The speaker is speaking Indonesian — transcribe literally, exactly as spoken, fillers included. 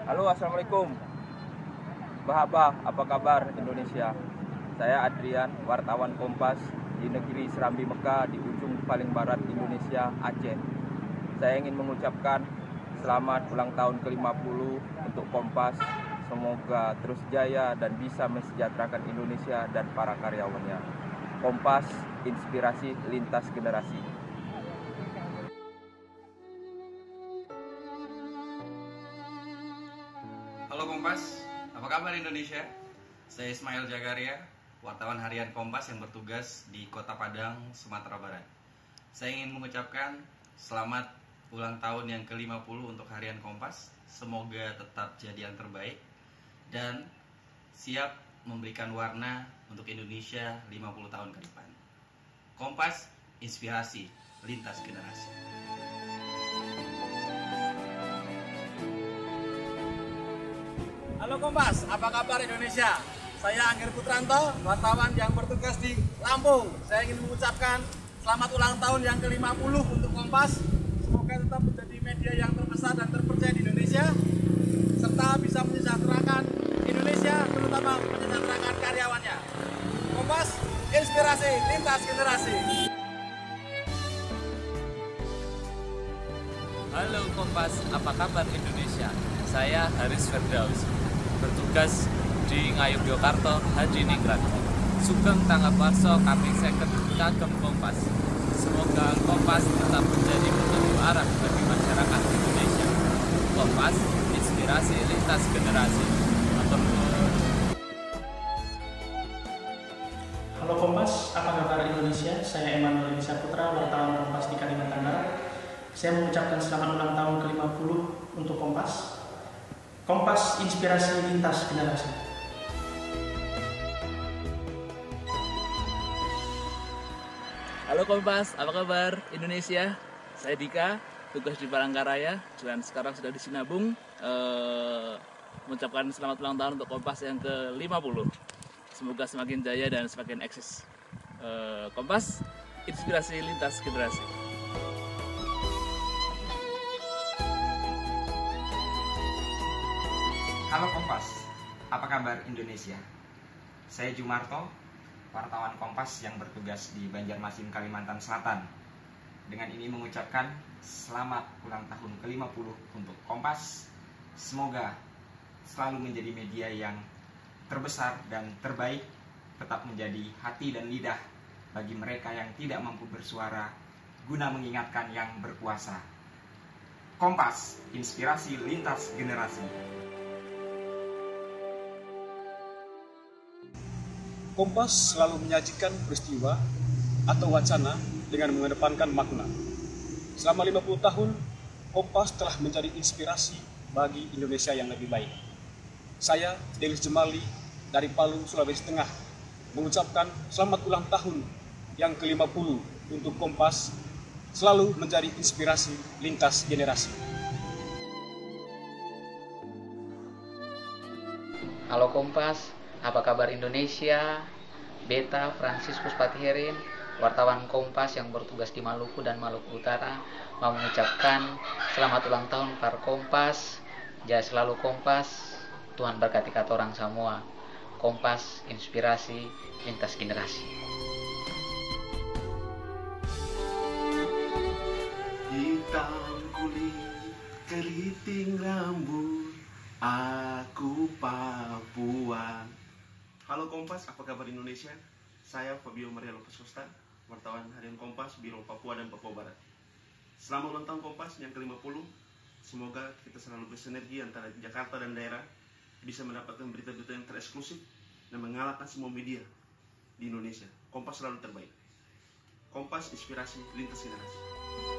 Halo, assalamualaikum. Bahaba, apa kabar Indonesia? Saya Adrian, wartawan Kompas di negeri Serambi Mekah di ujung paling barat Indonesia, Aceh. Saya ingin mengucapkan selamat ulang tahun ke lima puluh untuk Kompas. Semoga terus jaya dan bisa mensejahterakan Indonesia dan para karyawannya. Kompas, inspirasi lintas generasi. Halo Kompas, apa kabar Indonesia? Saya Ismail Jagaria, wartawan harian Kompas yang bertugas di Kota Padang, Sumatera Barat. Saya ingin mengucapkan selamat ulang tahun yang ke lima puluh untuk harian Kompas. Semoga tetap jadi yang terbaik dan siap memberikan warna untuk Indonesia lima puluh tahun ke depan. Kompas, inspirasi lintas generasi. Halo Kompas, apa kabar Indonesia? Saya Angger Putranto, wartawan yang bertugas di Lampung. Saya ingin mengucapkan selamat ulang tahun yang ke lima puluh untuk Kompas. Semoga tetap menjadi media yang terbesar dan terpercaya di Indonesia, serta bisa menyejahterakan Indonesia, terutama menyejahterakan karyawannya. Kompas, inspirasi lintas generasi. Halo Kompas, apa kabar Indonesia? Saya Haris Firdaus, bertugas di Ngayogyakarta, Hadiningrat. Sugeng Tanggap Warso, kami seket kagem Kompas. Semoga Kompas tetap menjadi petunjuk arah bagi masyarakat Indonesia. Kompas, inspirasi lintas generasi. Matur nuwun. Halo Kompas, apa kabar Indonesia? Saya Emanuel Saputra, wartawan Kompas di Kalimantan Barat. Saya mengucapkan selamat ulang tahun ke lima puluh untuk Kompas. Kompas, inspirasi lintas generasi. Halo Kompas, apa kabar Indonesia? Saya Dika, tugas di Palangkaraya dan sekarang sudah di Sinabung. Eh, mengucapkan selamat ulang tahun untuk Kompas yang ke lima puluh. Semoga semakin jaya dan semakin eksis. Eh, Kompas, inspirasi lintas generasi. Halo Kompas, apa kabar Indonesia? Saya Jumarto, wartawan Kompas yang bertugas di Banjarmasin, Kalimantan Selatan. Dengan ini mengucapkan selamat ulang tahun ke lima puluh untuk Kompas. Semoga selalu menjadi media yang terbesar dan terbaik, tetap menjadi hati dan lidah bagi mereka yang tidak mampu bersuara, guna mengingatkan yang berkuasa. Kompas, inspirasi lintas generasi. Kompas selalu menyajikan peristiwa atau wacana dengan mengedepankan makna. Selama lima puluh tahun, Kompas telah menjadi inspirasi bagi Indonesia yang lebih baik. Saya, Delis Jemali, dari Palu, Sulawesi Tengah, mengucapkan selamat ulang tahun yang ke lima puluh untuk Kompas, selalu menjadi inspirasi lintas generasi. Halo Kompas, apa kabar Indonesia? Beta Franciscus Patiherin, wartawan Kompas yang bertugas di Maluku dan Maluku Utara, mau mengucapkan selamat ulang tahun para Kompas. Jaya selalu Kompas, Tuhan berkati kata orang semua. Kompas, inspirasi lintas generasi. Hitam kulit, keriting rambut, aku Papua. Halo Kompas, apa kabar Indonesia? Saya Fabio Maria Lopez Costa, wartawan harian Kompas, Biro Papua dan Papua Barat. Selamat ulang tahun Kompas yang ke lima puluh. Semoga kita selalu bersinergi antara Jakarta dan daerah, bisa mendapatkan berita-berita yang tereksklusif dan mengalahkan semua media di Indonesia. Kompas selalu terbaik. Kompas, inspirasi lintas generasi.